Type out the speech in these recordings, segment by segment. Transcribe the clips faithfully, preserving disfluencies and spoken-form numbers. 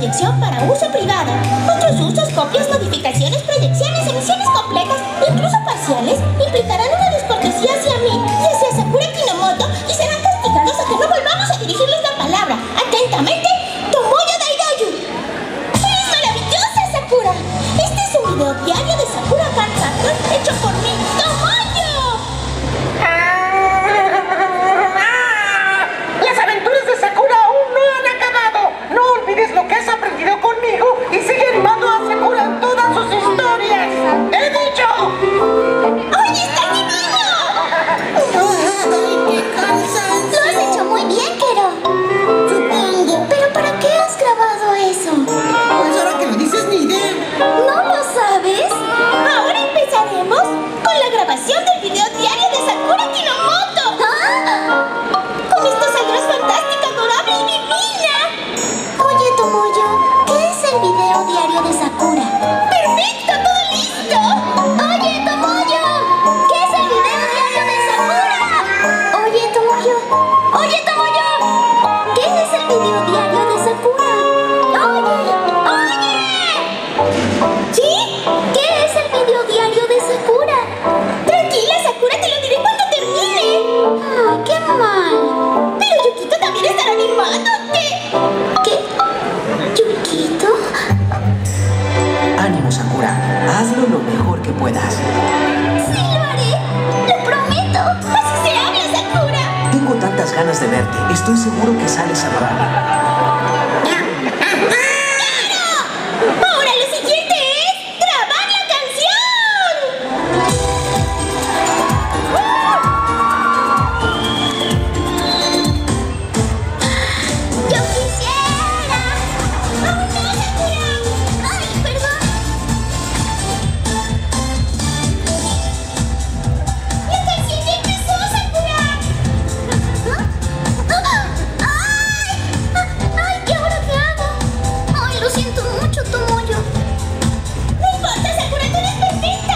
proyección para uso privado. Otros usos, copias, modificaciones, proyecciones, emisiones completas, incluso parciales, implicarán una descortesía hacia mí y hacia Sakura Kinomoto y serán castigados a que no volvamos a dirigirles la palabra. Atentamente, Tomoyo Daidoyu. ¡Es maravillosa, Sakura! Este es un video diario de Sakura Card Captor hecho por mí, Tomoyo. Las aventuras de Sakura aún no han acabado. No olvides lo que has aprendido conmigo y sigue animando a Sakura en todas sus historias. ¡He dicho! ¡Oye, está divino! ¡Ay, qué cansancio! Lo has hecho muy bien, Kero. Supongo. ¿Pero para qué has grabado eso? Pues ahora que lo dices, ni idea. ¿No lo sabes? Ahora empezaremos con la grabación del video diario de Sakura Kinomoto. ¡Ah! Con esto saldrás fantástica, adorable y divina. Oye, Tomoyo, ¿qué es el video diario de Sakura? ¡Perfecto! ¡Todo listo! Oye, Tomoyo, ¿qué es el video diario de Sakura? Oye, Tomoyo, oye, Tomoyo, ¿qué es el video diario de Sakura? Oye, oye. ¿Sí? ¿Qué es el video diario de Sakura? Tranquila, Sakura, te lo diré cuando termine. Ay, qué mal. Pero Yukito también estará animándote. ¿Qué? ¿Yukito? Ánimo, Sakura. Hazlo lo mejor que puedas. Sí, lo haré. Lo prometo. Así se habla, Sakura. Tengo tantas ganas de verte. Estoy seguro que sales a hablar. Ahora lo siguiente es grabar la canción. Yo quisiera. ¡Oh, no, Sakura! ¡Ay, perdón! ¡La canción ya empezó, Sakura! ¡Ay! ¡Ay! ¿Y ahora qué hago? ¡Ay, lo siento mucho, Tomoyo! ¡No importa, Sakura! ¡Tú eres perfecta!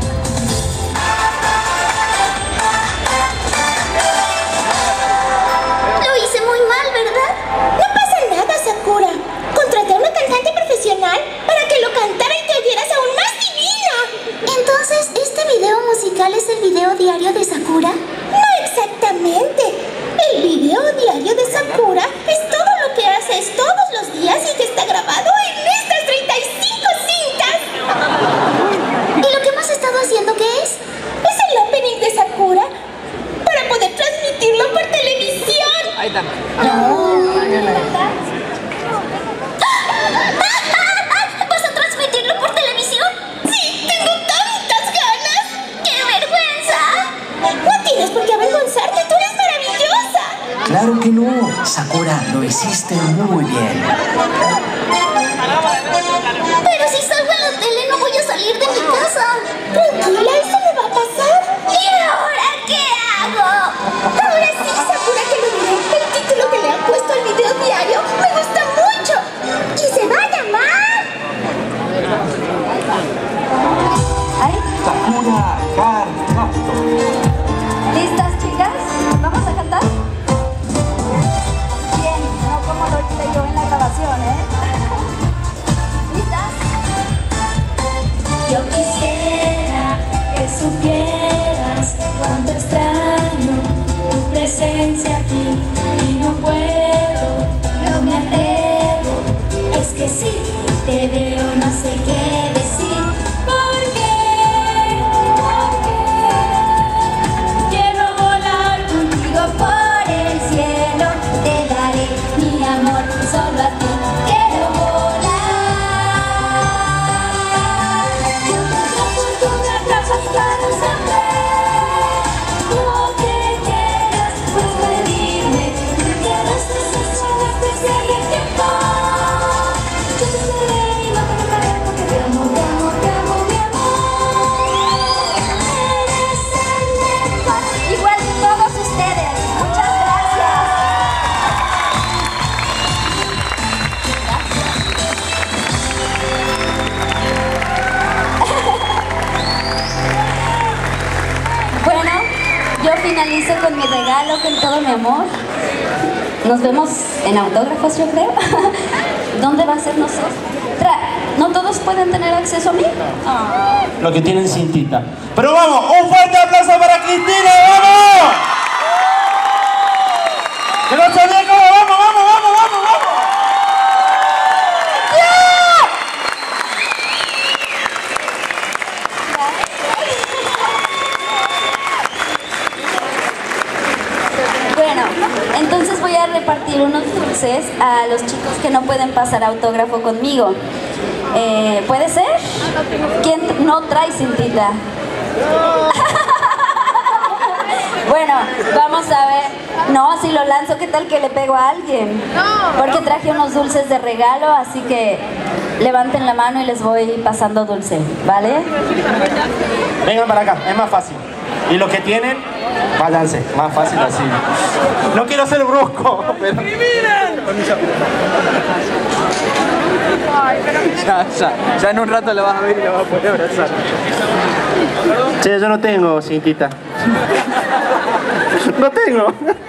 Lo hice muy mal, ¿verdad? No pasa nada, Sakura. Contraté a una cantante profesional para que lo cantara y te oyeras aún más divina. Entonces, ¿este video musical es el video diario de Sakura? No exactamente. El video diario de Sakura es todo lo que haces todos los días y que está grabado en estas treinta y cinco cintas. ¿Y lo que hemos estado haciendo qué es? Es el opening de Sakura para poder transmitirlo por televisión. ¿Vas a transmitirlo por televisión? Sí, tengo tantas ganas. ¡Qué vergüenza! No tienes por qué avergonzarte, tú eres maravillosa. Claro que no. Sakura, lo hiciste muy bien. Pero si salgo en la tele no voy a salir de mi casa. Tranquila, eso me va a pasar. ¿Y ahora qué hago? Ahora sí, Sakura, que lo diré. El título que le han puesto al video diario me gusta mucho. Y se va a llamar... Sakura Card Captor. ¿Listas, chicas? ¿Vamos a cantar? Bien, no como lo hice yo en la grabación, ¿eh? ¿Listas? Yo quisiera que supieras cuánto extraño tu presencia aquí y no puedo, no me atrevo, es que sí, te veo, no sé qué decir. ¿Por qué? ¿Por qué? Quiero volar contigo por el cielo, te daré mi amor solo a ti. Quiero volar. Yo tendré fortuna, brazos para saber lo que quieras, pues pedirme. Quieras sensaciones especial y tiempo. Yo te esperé y no te dejaré porque te amo, te amo, te amo, mi amor. Eres el mejor. Igual que todos ustedes. Muchas gracias. Bueno, yo finalizo con mi regalo, con todo mi amor. Nos vemos en autógrafos, yo creo. ¿Dónde va a ser? No sé. Tra ¿No todos pueden tener acceso a mí? Ah. Lo que tienen cintita. Pero vamos, un fuerte aplauso para Cristina, ¡vamos! ¡Que no se olvide cómo vamos, vamos, vamos, vamos, vamos! Bueno, entonces voy a repartir unos dulces a los chicos que no pueden pasar autógrafo conmigo. Eh, ¿Puede ser? ¿Quién no trae cintita? Bueno, vamos a ver. No, si lo lanzo, ¿qué tal que le pego a alguien? Porque traje unos dulces de regalo, así que levanten la mano y les voy pasando dulce, ¿vale? Vengan para acá, es más fácil. Y los que tienen, váyanse, más fácil así. No quiero ser brusco, pero... Ya, ya, ya en un rato la vas a ver y la vas a poder abrazar. Che, yo no tengo cintita. No tengo.